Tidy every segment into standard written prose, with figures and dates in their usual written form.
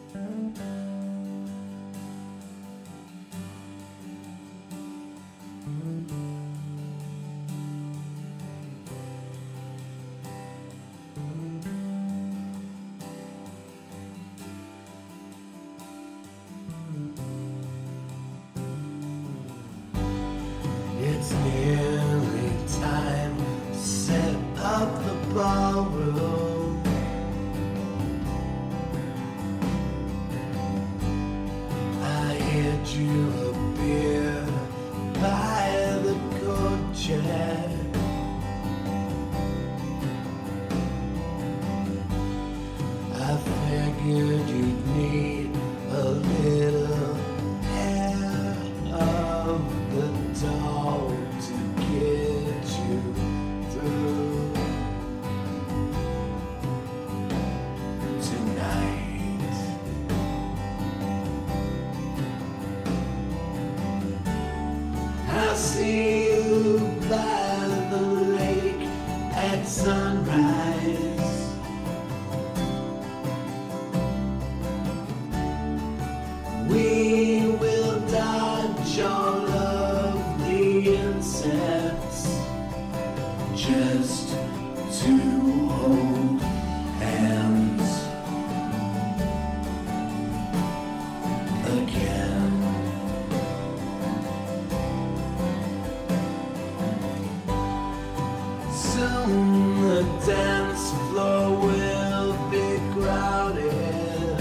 It's nearly time to set up the ballroom. I heard you a beer by the coat chair. I figured you'd need a little hair of the dog to get you through tonight. I'll see you by the lake at sunrise. We will dodge all of the insects just to hold hands again. Soon the dance floor will be crowded.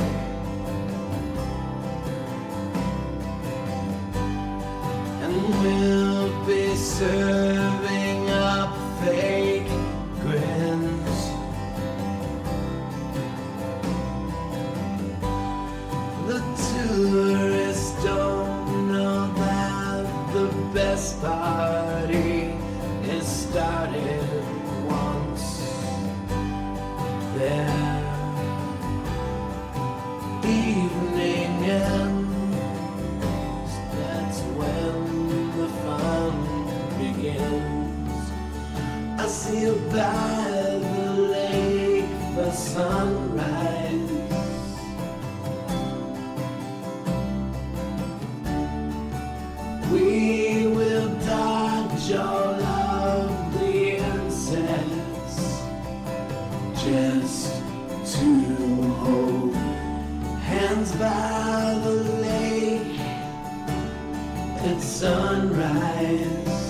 We'll be serving up fake grins. The tourists don't know that the best party is started once their evening ends. That's when the fun begins. I see you by the lake for sunrise. We will dodge all of the insects just to hold hands by the lake at sunrise.